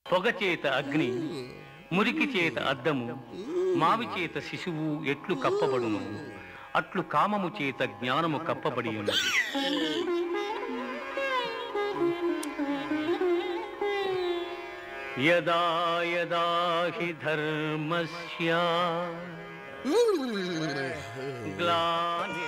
పొగ చేత అగ్ని, మురికి చేత అద్దము, మావి చేత శిశువు ఎట్లు కప్పబడును, అట్లు కామము చేత జ్ఞానము కప్పబడి ఉన్నది. యదా యదా హి ధర్మస్య గ్లాని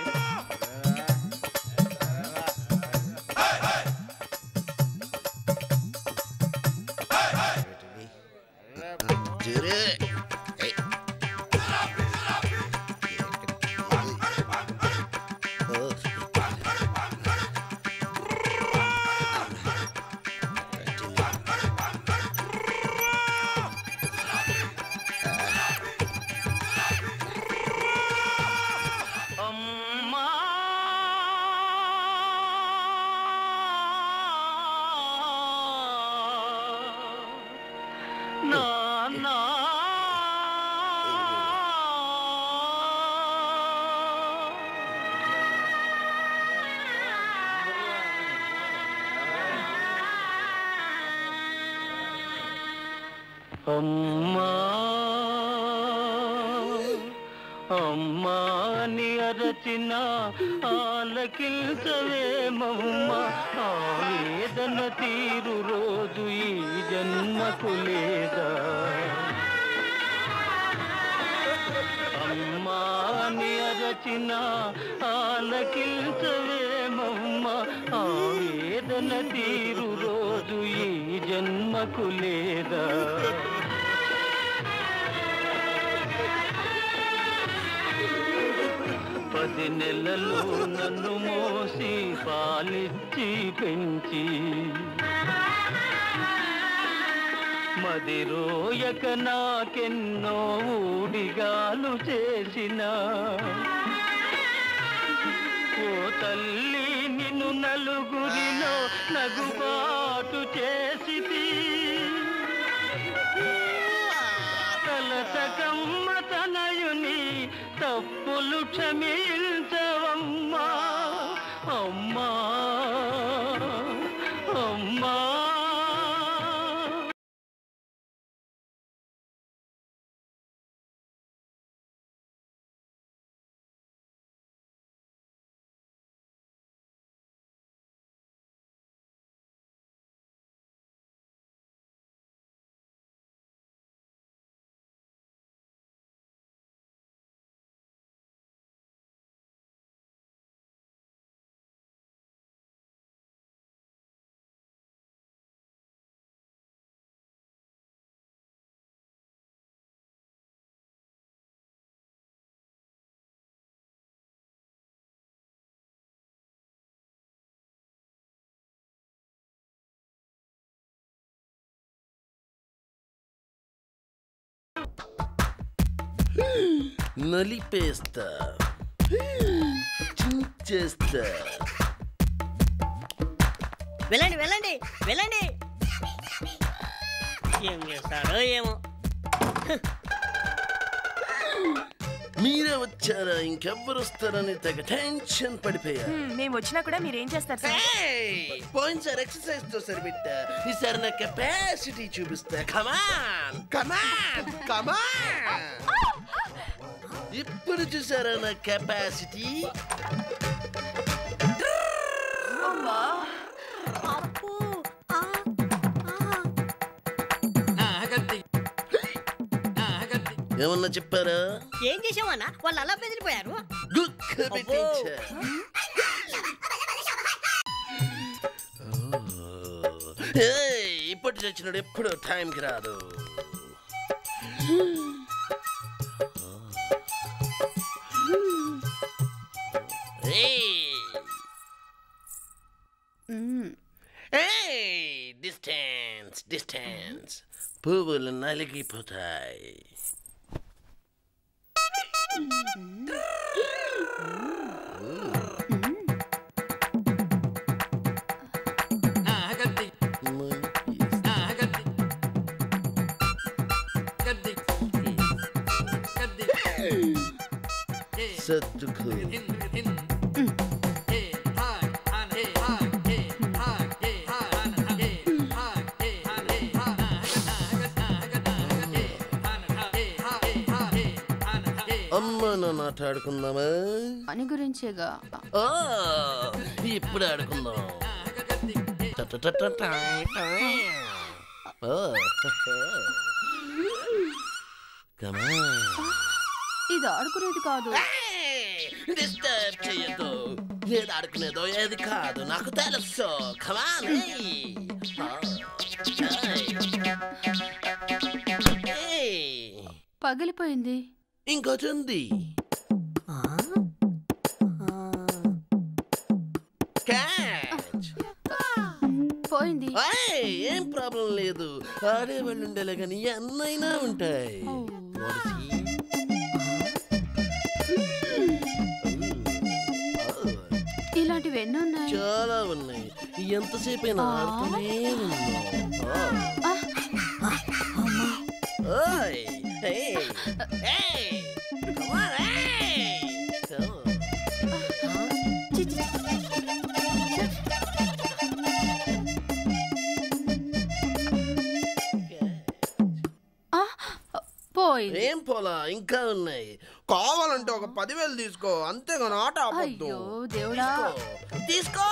అమ్మా అమ్మాని అరచిన ఆలకించవేమమ్మా, ఆవేదన తీరు రోజు ఈ జన్మకు లేదా. అమ్మాని అరచిన ఆలకించవేమమ్మా, ఆవేదన తీరు రోజు ఈ జన్మకు లేదా. 10 నెలలు నన్ను మోసి పాలిచ్చి పెంచి, మదిరోయక నాకెన్నో ఊడిగాలు చేసిన ఓ తల్లి, నిన్ను నలుగురిలో నగుబాటు చేసితి. కలసకమ్మ తనయుని తప్పులు క్షమించవమ్మా, అమ్మా అమ్మా. నలిపేస్తా, చించేస్తా. వెళ్ళండి వెళ్ళండి వెళ్ళండి. ఏం చేస్తాడో ఏమో. మీరే వచ్చారా? ఇంకెవ్వరు వస్తారని తెగ టెన్షన్ పడిపోయా. మేము వచ్చినా కూడా మీరేం చేస్తారు సార్? పోయినసారి ఎక్సర్సైజ్ తో సరిపెట్టా, ఈసారి నా కెపాసిటీ చూపిస్తా. కమాన్ కమాన్ కమాన్. ఇప్పుడు చూసారా నా కెపాసిటీ? ఏమన్నా చెప్పారా? ఏం చేసామన్నా? వాళ్ళు అలా బెదిరిపోయారు. ఇప్పటి చచ్చినాడు ఎప్పుడు టైంకి రాదు. Distance distance. పువ్వులు నలిగిపోతాయి. సర్దుకో. అమ్మ నాన్న ఆట ఆడుకుందామా? పని గురించేగా. ఇప్పుడు ఆడుకుందాం. ఇది ఆడుకునేది కాదు. డిస్టర్బ్ చెయ్యదు. ఏది ఆడుకునేదో ఏది కాదు నాకు తెలుసు. కమాన్. పగిలిపోయింది. ఇంకోటి ఉంది. పోయింది. ఏం ప్రాబ్లం లేదు. ఆడేవాళ్ళు ఉండేలే కానీ ఎన్నైనా ఉంటాయి. ఇలాంటివి ఎన్ని ఉన్నాయి? చాలా ఉన్నాయి. ఎంతసేపు అయినా ఆడుతూనే ఉన్నాం. ఏం పోలా, ఇంకా ఉన్నాయి. కావాలంటే ఒక 10,000 తీసుకో, అంతేగాని ఆట ఆపొద్దు. అయ్యో దేవుడా. తీసుకో.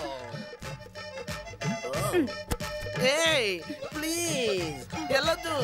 ప్లీజ్ వెళ్ళొద్దు.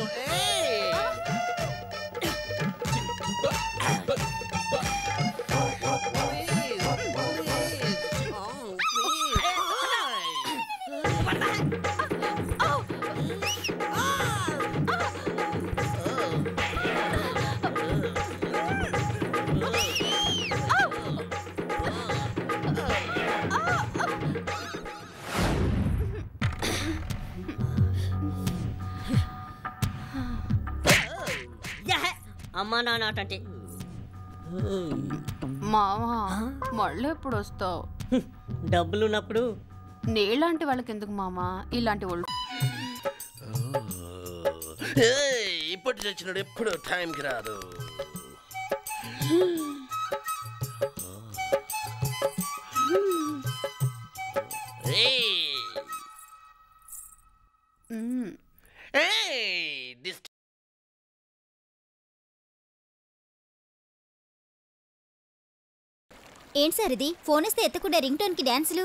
అమ్మా నాన్న ఆట అంటే. మావా మళ్ళీ ఎప్పుడు వస్తావు? డబ్బులు ఉన్నప్పుడు. నీలాంటి వాళ్ళకి ఎందుకు మామా ఇలాంటి వాళ్ళు? ఇప్పుడు చచ్చినాడు ఎప్పుడు టైంకి రాదు. ఏంటి సార్ ఇది? ఫోన్ ఇస్తే ఎత్తకుండా రింగ్ టోన్కి డ్యాన్సులు.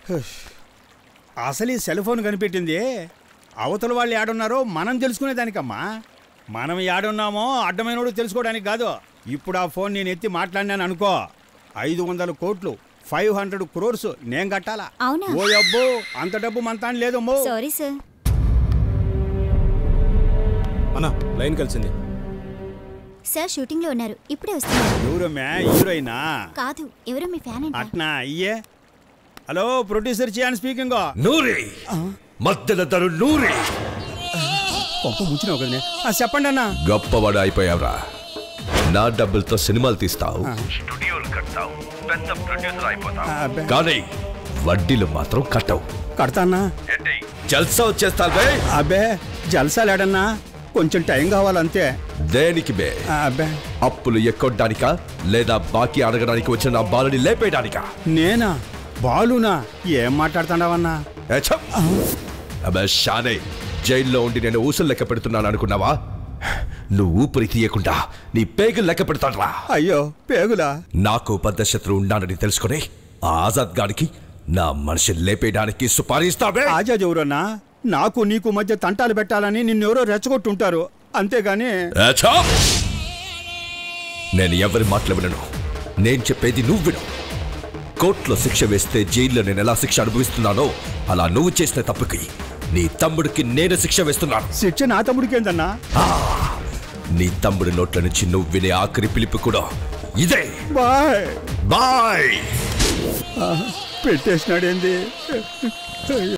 అసలు ఈ సెల్ ఫోన్ కనిపెట్టింది అవతల వాళ్ళు ఏడున్నారో మనం తెలుసుకునేదానికమ్మా. మనం ఏడున్నామో అడ్డమైనోడు తెలుసుకోవడానికి కాదు. ఇప్పుడు ఆ ఫోన్ నేను ఎత్తి మాట్లాడినాను అనుకో, 500 కోట్లు 500 crores నేను కట్టాలా? అవునా? ఓ అబ్బో, అంత డబ్బు మంతాన్ని లేదమ్మో. Sorry sir. అన్నా లైన్ కలిసింది. సార్ షూటింగ్ లో ఉన్నారు, ఇప్పుడే వస్తున్నారు. ఎవరమ్మే? హీరోయినా? కాదు, ఎవరో మీ ఫ్యాన్ అంట. అట్నా అయ్యే. Hello producer Chiyaan speaking. నూరి మధ్యల దరు నూరి కొంప ముంచినావు కదనే. చెప్పండి అన్న. గొప్పవాడు అయిపోయావురా. నా డబ్బులతో సినిమాలు తీస్తావు, స్టూడియోలు కట్టావు, పెద్ద ప్రొడ్యూసర్ అయిపోతావు, కానీ వడ్డీలు మాత్రం కట్టవు. కడతానా? జల్సా వచ్చేస్తావే. అబ్బే జల్సాలేడన్నా, కొంచెం టైం కావాలంతే. దేనికి బే? అబ్బే అప్పులు ఎక్కొట్టడానికా లేదా బాకీ అడగడానికి వచ్చిన నా బాలుని లేపేయడానికా? నేనా? బాలునా? ఏం మాట్లాడుతున్నావన్నా? అబ్బే షానే, జైల్లో ఉండి నేను ఊసులు లెక్క పెడుతున్నాను అనుకున్నావా? నువ్వు ఊపిరి తీయకుండా నీ పేగులు లెక్క పెడతాడ్రా. అయ్యో పేగులా? నాకు పెద్ద శత్రువు ఉన్నానని తెలుసుకుని ఆజాద్ గారికి నా మనిషి లేపేయడానికి సుపారిస్తావే? ఆజాద్ ఎవరన్నా? నాకు నీకు మధ్య తంటాలు పెట్టాలని నిన్నెవరో రెచ్చగొట్టుంటారు, అంతేగాని. నేను ఎవరి మాటలు వినను, నేను చెప్పేది నువ్వు విను. కోర్టులో శిక్ష వేస్తే జైల్లో నేను ఎలా శిక్ష అనుభవిస్తున్నానో అలా నువ్వు చేసిన తప్పుకి నీ తమ్ముడికి నేను శిక్ష వేస్తున్నాను. శిక్ష నా తమ్ముడికి ఏందన్నా? నీ తమ్ముడి నోట్ల నుంచి నువ్వు వినే ఆఖరి పిలుపు కూడా ఇదే. Bye bye. పెట్టేసినాడేంది?